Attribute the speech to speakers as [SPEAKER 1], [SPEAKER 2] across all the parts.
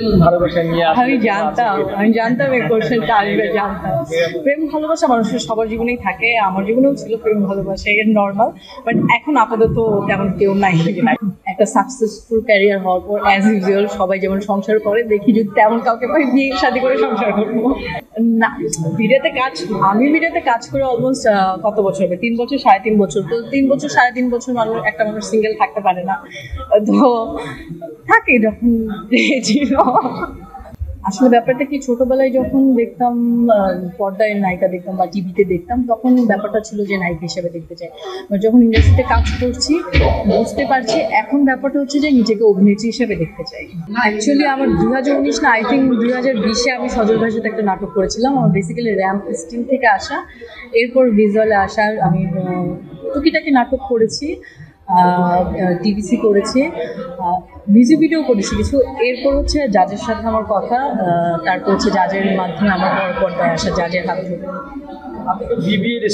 [SPEAKER 1] প্রেম ভালোবাসা নিয়ে
[SPEAKER 2] আমি জানতাম এই কোশ্চেনটা আসবে, জানতাম। প্রেম ভালোবাসা মানুষের সবার জীবনেই থাকে, আমার জীবনেও ছিল প্রেম ভালোবাসা, এর নর্মাল। বাট এখন আপাতত তেমন কেউ নাই। একটা সাকসেসফুল ক্যারিয়ার হওয়ার পর অ্যাজ ইউজুয়াল সবাই যেমন সংসার করে, দেখি যদি তেমন কাউকে পাই বিয়ে শাদী করে সংসার করবো। না, আমি মিডিয়াতে কাজ করে অলমোস্ট কত বছর হবে, 3 বছর 3.5 বছর। তো 3 বছর 3.5 বছর একটা মানুষ সিঙ্গেল থাকতে পারে না, তো থাকে যখন ছিল। আসলে ব্যাপারটা কি, ছোটবেলায় যখন দেখতাম পর্দায় নায়িকা দেখতাম বা টিভিতে দেখতাম, তখন ব্যাপারটা ছিল যে নায়িকা হিসেবে দেখতে চাই। যখন ইন্ডাস্ট্রিতে কাজ করছি বুঝতে পারছি এখন ব্যাপারটা হচ্ছে যে নিজেকে অভিনেত্রী হিসেবে দেখতে চাই। অ্যাকচুয়ালি আমার 2019 না, আই থিঙ্ক 2020-এ আমি সজল ভাইয়ের সাথে একটা নাটক করেছিলাম। আমার বেসিক্যালি র্যাম্প স্টিম থেকে আসা, এরপর ভিজুয়ালে আসা। আমি টুকিটাকি নাটক করেছি, টিভিসি করেছি, মিউজিক ভিডিও করেছি কিছু। এরপর হচ্ছে জাজের সাথে আমার কথা, তারপর হচ্ছে জাজের মাধ্যমে আমার পর্দায় আসা, জাজের হাত ধরে।
[SPEAKER 1] আপনি তো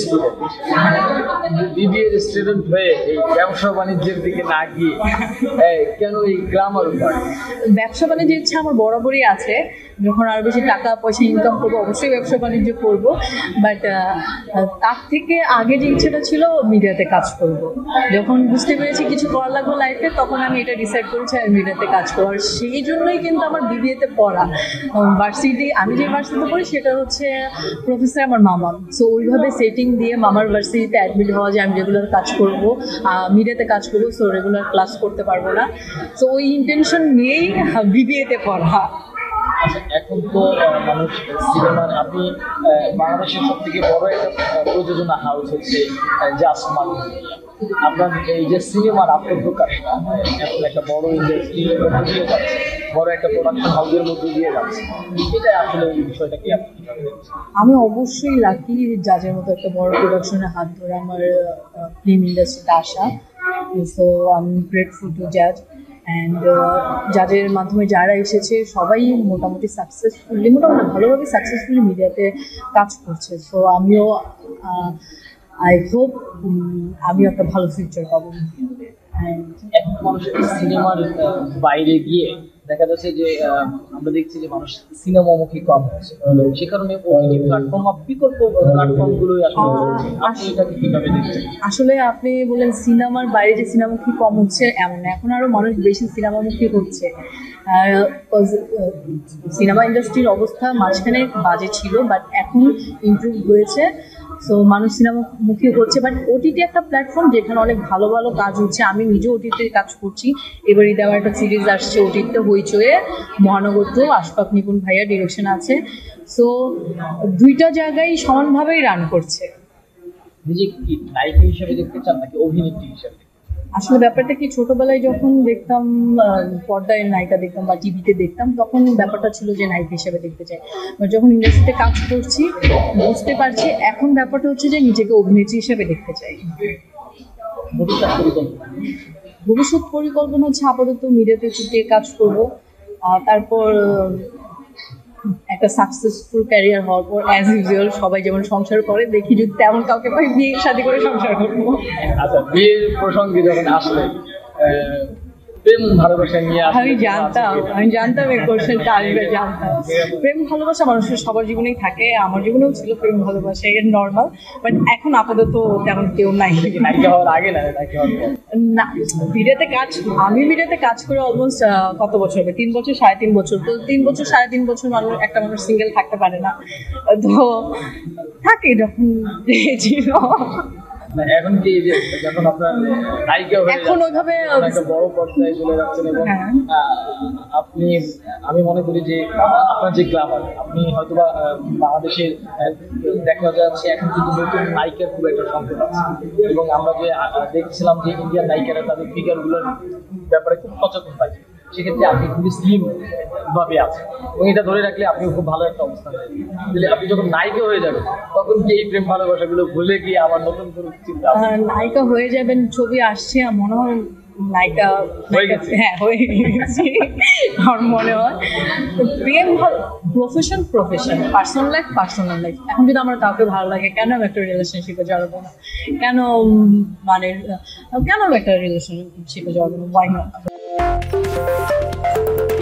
[SPEAKER 1] বিবিএর স্টুডেন্ট হয়ে এই ব্যবসা বাণিজ্যের দিকে না গিয়ে কেন এই গ্লামার উপর?
[SPEAKER 2] ব্যবসা বাণিজ্যের ইচ্ছা আমার বরাবরই আছে। যখন আরও বেশি টাকা পয়সা ইনকাম করবো অবশ্যই ব্যবসা বাণিজ্য করবো, বাট তার থেকে আগে যে ইচ্ছাটা ছিল মিডিয়াতে কাজ করব। যখন বুঝতে পেরেছি কিছু করা লাগবে লাইফে, তখন আমি এটা ডিসাইড করেছি আমি মিডিয়াতে কাজ করবো। আর সেই জন্যই কিন্তু আমার বিবিএতে পড়া। আমি যে ভার্সিটিতে পড়ি সেটা হচ্ছে প্রফেসর আমার মামা, সো ওইভাবে সেটিং দিয়ে মামার ভার্সিটিতে অ্যাডমিট হওয়া যে আমি রেগুলার কাজ করব, মিডিয়াতে কাজ করবো, সো রেগুলার ক্লাস করতে পারবো না। সো ওই ইন্টেনশন নিয়েই বিবিএতে পড়া।
[SPEAKER 1] আচ্ছা, এখন তো মানুষ সিনেমার, আপনি বাংলাদেশের সব থেকে বড় একটা প্রযোজনা হাউস হচ্ছে জাস্ট মাল্টিমিডিয়া। আপনার এই যে সিনেমার আত্মপ্রকাশটা এখন একটা বড় ইন্ডাস্ট্রি দিয়ে যাচ্ছে, বড় একটা প্রোডাকশন হাউসের মধ্যে দিয়ে যাচ্ছে, এটা আসলে এই বিষয়টা কি আপনি কিভাবে দেখছেন?
[SPEAKER 2] আমি অবশ্যই লাকি জাজের মতো একটা বড় প্রোডাকশনের হাত ধরে আমার ফিল্ম ইন্ডাস্ট্রিতে আসা। So I am grateful to জাজ। অ্যান্ড যাদের মাধ্যমে যারা এসেছে সবাই মোটামুটি ভালোভাবে সাকসেসফুলি মিডিয়াতে কাজ করছে। সো আমিও আই হোপ আমিও একটা ভালো ফিউচার পাবো।
[SPEAKER 1] এখন মানুষের সিনেমার বাইরে গিয়ে দেখা যাচ্ছে যে আমরা দেখছি যে মানুষ সিনেমামুখী কম হচ্ছে, সে কারণে ওটিটি প্ল্যাটফর্ম বা বিকল্প প্ল্যাটফর্মগুলোই আপনি এটাকে কিভাবে দেখছেন?
[SPEAKER 2] আসলে আপনি বলেন সিনেমার বাইরে যে সিনেমামুখী কম হচ্ছে এমন না, এখন আরও মানুষ বেশি সিনেমামুখী হচ্ছে। সিনেমা ইন্ডাস্ট্রির অবস্থা মাঝখানে বাজে ছিল, বাট এখন ইমপ্রুভ হয়েছে। সো মানুষ সিনেমামুখী হচ্ছে, বাট ওটিটি একটা প্ল্যাটফর্ম যেখানে অনেক ভালো ভালো কাজ হচ্ছে। আমি নিজেও ওটিতে কাজ করছি। এবার ঈদে আমার একটা সিরিজ আসছে ওটিতে, হইচয়ে, মহানগর 2, আশফাক নিপুণ ভাইয়া ডিরেকশন আছে। সো দুইটা জায়গায় সমানভাবেই রান করছে।
[SPEAKER 1] নিজেকে কি নায়িকা হিসেবে দেখতে চান নাকি অভিনেত্রী হিসেবে?
[SPEAKER 2] আসলে ব্যাপারটা কি, ছোটবেলায় যখন দেখতাম পর্দায় নায়িকা দেখতাম বা টিভিতে দেখতাম, তখন ব্যাপারটা ছিল যে নায়িকা হিসেবে দেখতে চাই। যখন ইন্ডাস্ট্রিতে কাজ করছি বুঝতে পারছি এখন ব্যাপারটা হচ্ছে যে নিজেকে অভিনেত্রী হিসেবে দেখতে চাই। ভবিষ্যৎ পরিকল্পনা হচ্ছে আপাতত মিডিয়াতে ছুটিয়ে কাজ করব, তারপর একটা সাকসেসফুল ক্যারিয়ার হওয়ার পর অ্যাজ ইউজুয়াল সবাই যেমন সংসার করে, দেখি যদি তেমন কাউকে পাই বিয়ে শাদী করে সংসার করবো।
[SPEAKER 1] আচ্ছা, বিয়ের প্রসঙ্গে যখন আসলে প্রেম ভালোবাসা নিয়ে
[SPEAKER 2] আমি জানতাম এই কোশ্চেনটা আসবে, জানতাম। প্রেম ভালোবাসা মানুষের সবার জীবনেই থাকে, আমার জীবনেও ছিল প্রেম ভালোবাসা, এর নর্মাল। বাট এখন আপাতত তেমন কেউ নাই।
[SPEAKER 1] নায়িকা হওয়ার আগে না
[SPEAKER 2] না, আমি মিডিয়াতে কাজ করে অলমোস্ট কত বছর হবে, 3 বছর 3.5 বছর। তো 3 বছর 3.5 বছর একটা মানুষ সিঙ্গেল থাকতে পারে না, তো থাকে যখন ছিল।
[SPEAKER 1] এখন কি যে যখন আপনার নায়িকা হয়ে
[SPEAKER 2] এখন ওইভাবে
[SPEAKER 1] একটা বড় পর্যায়ে চলে যাচ্ছেন এবং আপনি, আমি মনে করি যে আপনার যে গ্ল্যামার, আপনি হয়তোবা বাংলাদেশের দেখা যাচ্ছে এখন কিন্তু নতুন নায়িকার খুব একটা সংকট আছে, এবং আমরা যে দেখছিলাম যে ইন্ডিয়ান নায়িকারা তাদের ফিগারগুলোর ব্যাপারে খুব সচেতন থাকে। সেক্ষেত্রে আপনি খুবই স্লিম ভাবে আছেন এবং এটা ধরে রাখলে আপনি খুব ভালো একটা অবস্থান হয়ে যাবেন। আপনি যখন নায়িকা হয়ে যাবেন তখন কি এই প্রেম ভালোবাসাগুলো ভুলে গিয়ে আবার নতুন করে চিন্তা?
[SPEAKER 2] নায়িকা হয়ে যাবেন, ছবি আসছে, মনে হয় নায়িকা হয়ে গেছি আমার মনে হয়। প্রেম প্রফেশন, পার্সোনাল লাইফ। এখন যদি আমার কাউকে ভালো লাগে, কেন আমি একটা রিলেশনশিপে জড়াবো না? কেন আমি একটা রিলেশনশিপে জড়াবো না? Why not?